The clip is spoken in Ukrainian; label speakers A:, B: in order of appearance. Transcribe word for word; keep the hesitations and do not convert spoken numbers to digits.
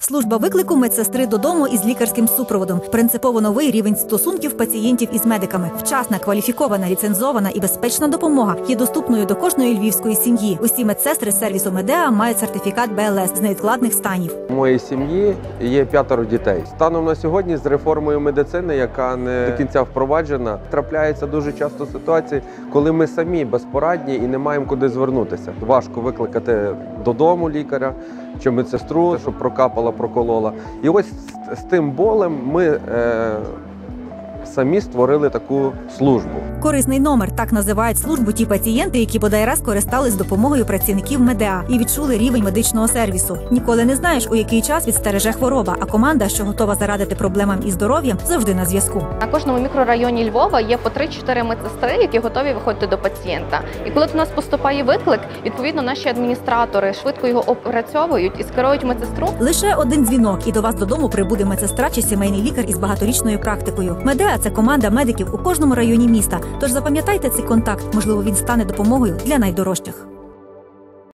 A: Служба виклику медсестри додому із лікарським супроводом. Принципово новий рівень стосунків пацієнтів із медиками. Вчасна, кваліфікована, ліцензована і безпечна допомога є доступною до кожної львівської сім'ї. Усі медсестри сервісу Медеа мають сертифікат Б Л С з невідкладних станів.
B: У моїй сім'ї є п'ятеро дітей. Станом на сьогодні з реформою медицини, яка не до кінця впроваджена, трапляється дуже часто ситуації, коли ми самі безпорадні і не маємо куди звернутися. Важко викликати додому лікаря чи медсестру, щоб прокапала, проколола. І ось з, з тим болем ми е, самі створили таку службу.
A: Корисний номер – так називають службу ті пацієнти, які бодай раз користались допомогою працівників Медеа і відчули рівень медичного сервісу. Ніколи не знаєш, у який час відстереже хвороба, а команда, що готова зарадити проблемам із здоров'ям, завжди на зв'язку.
C: На кожному мікрорайоні Львова є по три-чотири медсестри, які готові виходити до пацієнта. І коли до нас поступає виклик, відповідно наші адміністратори швидко його опрацьовують і скерують медсестру.
A: Лише один дзвінок і до вас додому прибуде медсестра чи сімейний лікар із багаторічною практикою. Медеа – це команда медиків у кожному районі міста. Тож запам'ятайте цей контакт, можливо, він стане допомогою для найдорожчих.